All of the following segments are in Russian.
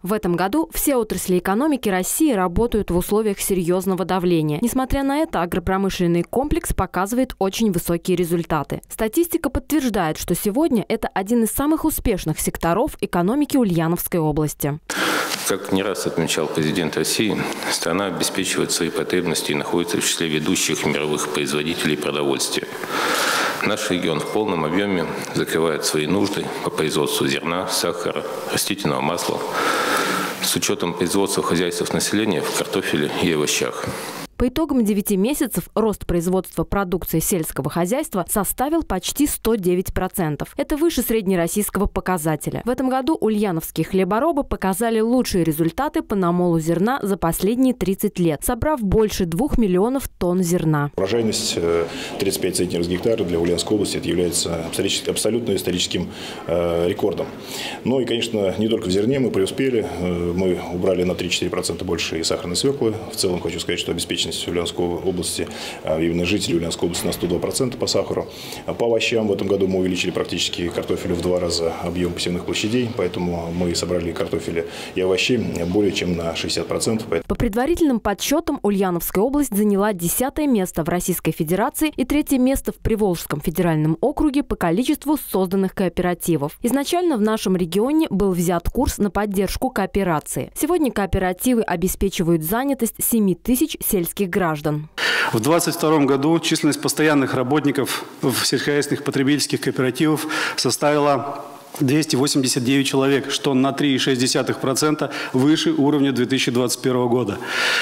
В этом году все отрасли экономики России работают в условиях серьезного давления. Несмотря на это, агропромышленный комплекс показывает очень высокие результаты. Статистика подтверждает, что сегодня это один из самых успешных секторов экономики Ульяновской области. Как не раз отмечал президент России, страна обеспечивает свои потребности и находится в числе ведущих мировых производителей продовольствия. Наш регион в полном объеме закрывает свои нужды по производству зерна, сахара, растительного масла с учетом производства хозяйств населения в картофеле и овощах. По итогам 9 месяцев рост производства продукции сельского хозяйства составил почти 109%. Это выше среднероссийского показателя. В этом году ульяновские хлеборобы показали лучшие результаты по намолу зерна за последние 30 лет, собрав больше 2 миллионов тонн зерна. Урожайность 35 центнеров с гектара для Ульяновской области это является абсолютно историческим рекордом. Ну и, конечно, не только в зерне мы преуспели. Мы убрали на 3-4% больше и сахарной свеклы. В целом хочу сказать, что обеспеченность Ульяновской области, именно жителей Ульяновской области на 102% по сахару. По овощам в этом году мы увеличили практически картофелю в 2 раза объем посевных площадей, поэтому мы собрали картофеля и овощей более чем на 60%. По предварительным подсчетам Ульяновская область заняла 10-е место в Российской Федерации и 3-е место в Приволжском федеральном округе по количеству созданных кооперативов. Изначально в нашем регионе был взят курс на поддержку кооперации. Сегодня кооперативы обеспечивают занятость 7 тысяч сельских граждан. В 2022 году численность постоянных работников в сельскохозяйственных потребительских кооперативов составила 289 человек, что на 3,6% выше уровня 2021 года.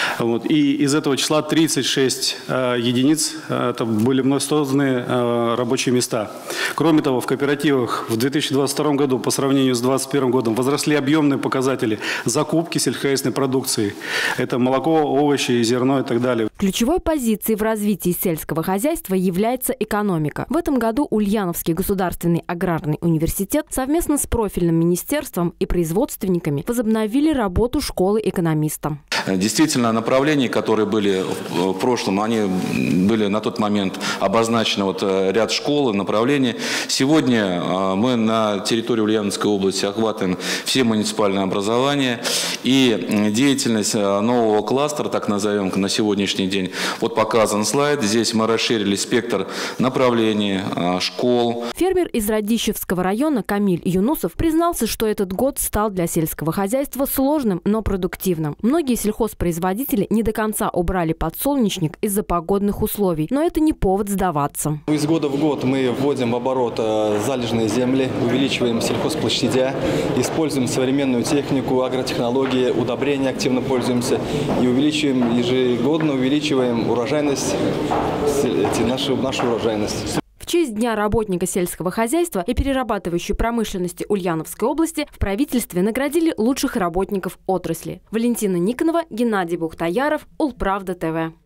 И из этого числа 36 единиц это были мной созданы рабочие места. Кроме того, в кооперативах в 2022 году по сравнению с 2021 годом возросли объемные показатели закупки сельскохозяйственной продукции. Это молоко, овощи, зерно и так далее. Ключевой позицией в развитии сельского хозяйства является экономика. В этом году Ульяновский государственный аграрный университет совместно с профильным министерством и производственниками возобновили работу школы экономиста. Действительно, направления, которые были в прошлом, они были на тот момент обозначены ряд школ и направлений. Сегодня мы на территории Ульяновской области охватываем все муниципальные образования и деятельность нового кластера, так назовем, на сегодняшний день. Вот показан слайд. Здесь мы расширили спектр направлений, школ. Фермер из Радищевского района Камиль Юнусов признался, что этот год стал для сельского хозяйства сложным, но продуктивным. Многие сельхозпроизводители не до конца убрали подсолнечник из-за погодных условий, но это не повод сдаваться. Из года в год мы вводим в оборот залежные земли, увеличиваем сельхозплощадя, используем современную технику, агротехнологии, удобрения активно пользуемся и ежегодно увеличиваем урожайность, нашу урожайность. В честь Дня работника сельского хозяйства и перерабатывающей промышленности Ульяновской области в правительстве наградили лучших работников отрасли. Валентина Никонова, Геннадий Бухтаяров, Улправда ТВ.